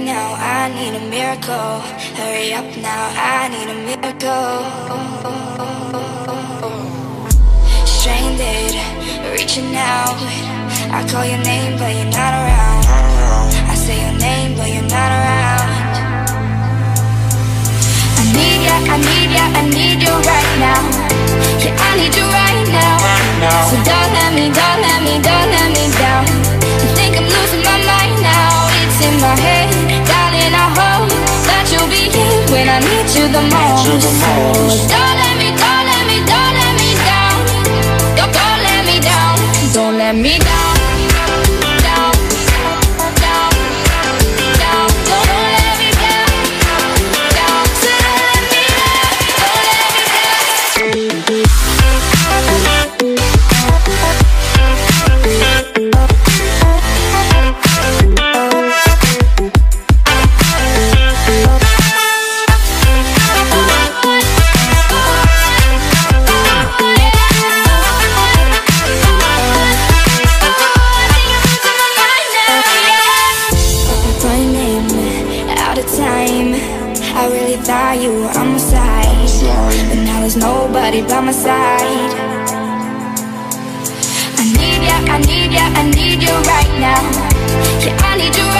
now, I need a miracle. Hurry up now, I need a miracle. Stranded, reaching out. I call your name but you're not around. I say your name but you're not around. I need ya, I need ya, I need you right now. Yeah, I need you right now. So don't let me, don't let me, don't let me down. I think I'm losing my mind now. It's in my head, darling, I hope that you'll be here when I need you the most. Don't let me, don't let me, don't let me down. Don't let me down. Don't let me down. You were on my side, but now there's nobody by my side. I need ya, I need ya, I need you right now. Yeah, I need you